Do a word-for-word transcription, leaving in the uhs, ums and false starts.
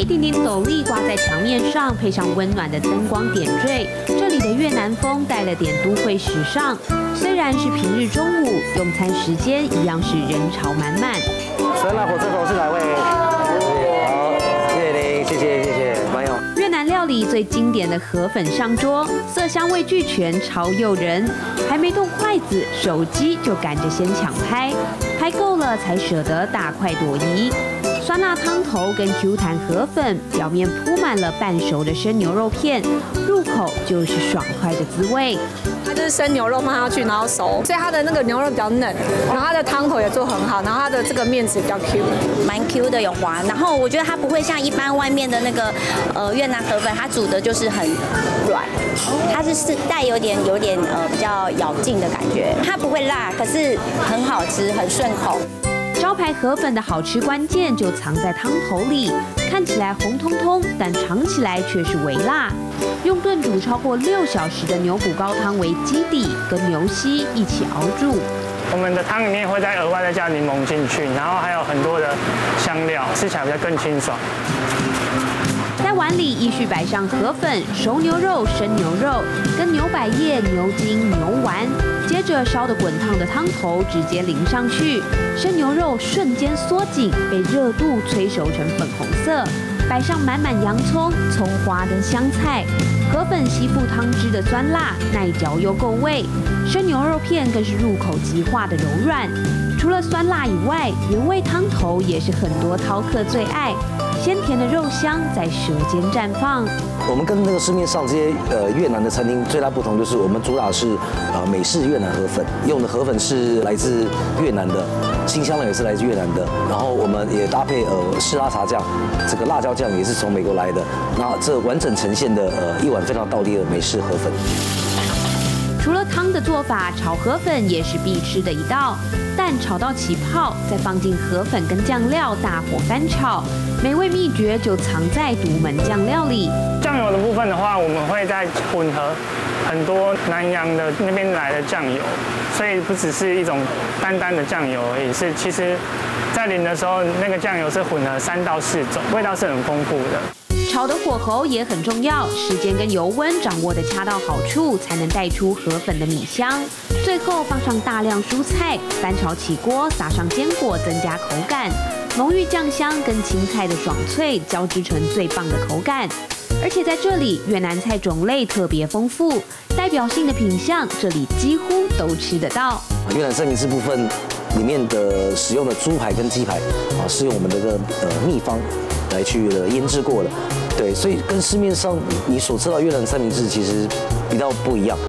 一顶顶斗笠挂在墙面上，配上温暖的灯光点缀，这里的越南风带了点都会时尚。虽然是平日中午，用餐时间一样是人潮满满。 酸辣火车头是哪位？好，谢谢您，谢谢谢谢，朋友。 越南料理最经典的河粉上桌，色香味俱全，超诱人。还没动筷子，手机就赶着先抢拍，拍够了才舍得大快朵颐。酸辣汤头跟 Q 弹河粉，表面铺满了半熟的生牛肉片，入口就是爽快的滋味。 它就是生牛肉放下去，然后熟，所以它的那个牛肉比较嫩，然后它的汤头也做很好，然后它的这个面质比较 Q， 蛮 Q 的，有滑。然后我觉得它不会像一般外面的那个呃越南河粉，它煮的就是很软，它是是带有点有点呃比较咬劲的感觉，它不会辣，可是很好吃，很顺口。 招牌河粉的好吃关键就藏在汤头里，看起来红彤彤，但尝起来却是微辣。用炖煮超过六小时的牛骨高汤为基底，跟牛膝一起熬煮。 我们的汤里面会再额外再加柠檬进去，然后还有很多的香料，吃起来比较更清爽。 在碗里依序摆上河粉、熟牛肉、生牛肉，跟牛百叶、牛筋、牛丸。接着烧得滚烫的汤头直接淋上去，生牛肉瞬间缩紧，被热度催熟成粉红色。摆上满满洋葱、葱花跟香菜，河粉吸附汤汁的酸辣，耐嚼又够味。生牛肉片更是入口即化的柔软。除了酸辣以外，原味汤头也是很多饕客最爱。鲜甜的肉香在舌尖绽放。 我们跟那个市面上这些呃越南的餐厅最大不同就是，我们主打的是呃美式越南河粉，用的河粉是来自越南的，清香料也是来自越南的，然后我们也搭配呃士拉茶酱，这个辣椒酱也是从美国来的，那这完整呈现的呃一碗非常道地的美式河粉。 除了汤的做法，炒河粉也是必吃的一道。蛋炒到起泡，再放进河粉跟酱料，大火翻炒。美味秘诀就藏在独门酱料里。 酱油的部分的话，我们会再混合很多南洋的那边来的酱油，所以不只是一种单单的酱油而已，是其实在淋的时候，那个酱油是混合三到四种，味道是很丰富的。 炒的火候也很重要，时间跟油温掌握的恰到好处，才能带出河粉的米香。最后放上大量蔬菜，翻炒起锅，撒上坚果，增加口感。浓郁酱香跟青菜的爽脆交织成最棒的口感。而且在这里，越南菜种类特别丰富，代表性的品项这里几乎都吃得到。 越南三明治部分里面的使用的猪排跟鸡排啊，是用我们的个呃秘方来去腌制过的。对，所以跟市面上你所吃到越南三明治其实比较不一样。